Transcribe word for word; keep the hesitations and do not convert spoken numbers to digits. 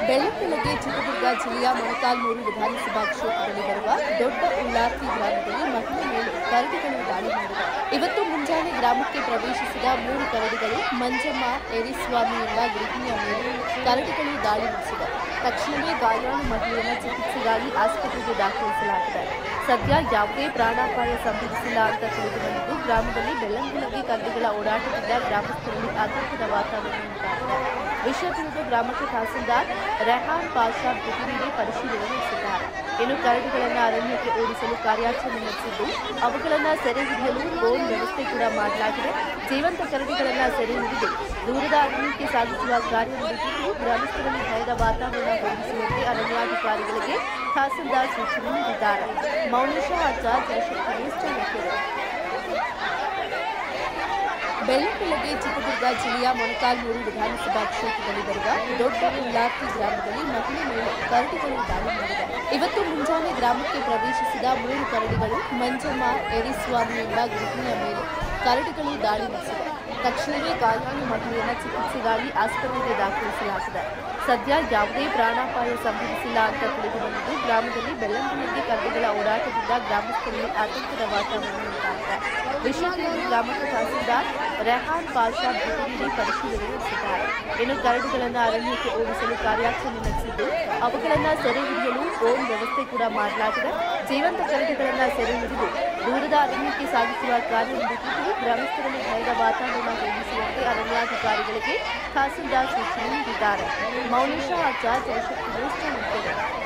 ಬೆಳ್ಳಂಬೆಳಗ್ಗೆ ಚಿತ್ರದುರ್ಗ ಜಿಲ್ಲೆಯ ಮೊಳಕಾಲ್ಮೂರು ವಿಧಾನಸಭಾ ಕ್ಷೇತ್ರದಲ್ಲಿ ಬರುವ ದೊಡ್ಡ ಉಳ್ಳಾರ್ತಿ ಗ್ರಾಮದಲ್ಲಿ ಮಹಿಳೆ ಮೇಲೆ ಕರಡಿಗಳು ದಾಳಿ ಮಾಡಿವೆ. ಇವತ್ತು ಮುಂಜಾನೆ ಗ್ರಾಮಕ್ಕೆ ಪ್ರವೇಶಿಸಿದ ಮೂರು ಕರಡಿಗಳು ಮಂಜಮ್ಮ ಎರಿಸ್ವಾಮಿ ಎಂಬ ಗೃಹಿಣಿಯ ಮೇಲೆ ಕರಡಿಗಳು ದಾಳಿ ನಡೆಸಿವೆ. ತಕ್ಷಣವೇ ಗಾಯಾಳು ಮಹಿಳೆಯನ್ನು ಚಿಕಿತ್ಸೆಗಾಗಿ ಆಸ್ಪತ್ರೆಗೆ ದಾಖಲಿಸಲಾಗಿದೆ. ಸದ್ಯ ಯಾವುದೇ ಪ್ರಾಣಾಪಾಯ ಸಂಭವಿಸಿಲ್ಲ ಅಂತ ತಿಳಿದು ಬಂದಿದ್ದು, ಗ್ರಾಮದಲ್ಲಿ ಬೆಳ್ಳಂಬೆಳಗ್ಗೆ ಕರಡಿಗಳ ಓಡಾಟದಿಂದ ಗ್ರಾಮಸ್ಥರಲ್ಲಿ ಆತಂಕದ ವಾತಾವರಣ ಉಂಟಾಗಿದೆ. ವಿಷಯ ತಿಳಿದು ಗ್ರಾಮಕ್ಕೆ ತಹಸೀಲ್ದಾರ್ ರೆಹಾನ್ ಪಾಷಾ ಭೇಟಿ ನೀಡಿ ಪರಿಶೀಲನೆ ನಡೆಸಿದ್ದಾರೆ. ಇನ್ನು ಕರಡಿಗಳನ್ನು ಅರಣ್ಯಕ್ಕೆ ಓಡಿಸಲು ಕಾರ್ಯಾಚರಣೆ ನಡೆಸಿದ್ದು, ಅವುಗಳನ್ನು ಸೆರೆ ಹಿಡಿಯಲು ಡ್ರೋನ್ ವ್ಯವಸ್ಥೆ ಕೂಡ ಮಾಡಲಾಗಿದೆ. ಜೀವಂತ ಕರಡಿಗಳನ್ನು ಸೆರೆ ಹಿಡಿದು ದೂರದ ಅರಣ್ಯಕ್ಕೆ ಸಾಗಿಸುವ ಕಾರ್ಯ ನಡೆಸಿದ್ದು, ಗ್ರಾಮಸ್ಥರಲ್ಲಿ ಭಯದ ವಾತಾವರಣ ಹೊಂದಿಸುವಂತೆ ಅರಣ್ಯಾಧಿಕಾರಿಗಳಿಗೆ ತಹಸೀಲ್ದಾರ್ ಸೂಚನೆ ನೀಡಿದ್ದಾರೆ. Mounesha Achar, Jayashakti news channel. ಬೆಳ್ಳಂಬೆಳಗ್ಗೆ ಚಿತ್ರದುರ್ಗ ಜಿಲ್ಲೆಯ ಮೊಳಕಾಲ್ಮೂರು ವಿಧಾನಸಭಾ ಕ್ಷೇತ್ರದಲ್ಲಿ ಬರುವ ದೊಡ್ಡ ಉಳ್ಳಾರ್ತಿ ಗ್ರಾಮದಲ್ಲಿ ಮಹಿಳೆ ಮೇಲೆ ಕರಡಿಗಳು ದಾಳಿ ಮಾಡಿವೆ. ಇವತ್ತು ಮುಂಜಾನೆ ಗ್ರಾಮಕ್ಕೆ ಪ್ರವೇಶಿಸಿದ ಮೂರು ಕರಡಿಗಳು ಮಂಜಮ್ಮ ಎರಿಸ್ವಾಮಿ ಎಂಬ ಗೃಹಿಣಿಯ ಮೇಲೆ ಕರಡಿಗಳು ದಾಳಿ ನಡೆಸಿವೆ. ತಕ್ಷಣವೇ ಗಾಯಾಳು ಮಹಿಳೆಯನ್ನು ಚಿಕಿತ್ಸೆಗಾಗಿ ಆಸ್ಪತ್ರೆಗೆ ದಾಖಲಿಸಲಾಗಿದೆ. ಸದ್ಯ ಯಾವುದೇ ಪ್ರಾಣಾಪಾಯ ಸಂಭವಿಸಿಲ್ಲ ಅಂತ ತಿಳಿದು ಬಂದಿದ್ದು, ಗ್ರಾಮದಲ್ಲಿ ಬೆಳ್ಳಂಬೆಳಗ್ಗೆ ಕರಡಿಗಳ ಓಡಾಟದಿಂದ ಗ್ರಾಮಸ್ಥರಲ್ಲಿ ಆತಂಕದ ವಾತಾವರಣ ಉಂಟಾಗಿದೆ. ವಿಷಯ ತಿಳಿದು ಗ್ರಾಮಕ್ಕೆ ತಹಸೀಲ್ದಾರ್ ರೆಹಾನ್ ಪಾಷಾ ಭೇಟಿ ನೀಡಿ ಪರಿಶೀಲನೆ ನಡೆಸಿದ್ದಾರೆ. ಇನ್ನು ಕರಡಿಗಳನ್ನು ಅರಣ್ಯಕ್ಕೆ ಓಡಿಸಲು ಕಾರ್ಯಾಚರಣೆ ನಡೆಸಿದ್ದು, ಅವುಗಳನ್ನು ಸೆರೆ ಹಿಡಿಯಲು ಡ್ರೋನ್ ವ್ಯವಸ್ಥೆ ಕೂಡ ಮಾಡಲಾಗಿದೆ. ಜೀವಂತ ಕರಡಿಗಳನ್ನು ಸೆರೆ ಹಿಡಿದು ದೂರದ ಅರಣ್ಯಕ್ಕೆ ಸಾಗಿಸುವ ಕಾರ್ಯ ನಡೆಸಿದ್ದು, ಗ್ರಾಮಸ್ಥರಲ್ಲಿ ಭಯದ ವಾತಾವರಣ ಹೊಂದಿಸುವಂತೆ ಅರಣ್ಯಾಧಿಕಾರಿಗಳಿಗೆ ತಹಸೀಲ್ದಾರ್ ಸೂಚನೆ ನೀಡಿದ್ದಾರೆ. Mounesha Achar, Jayashakti news channel.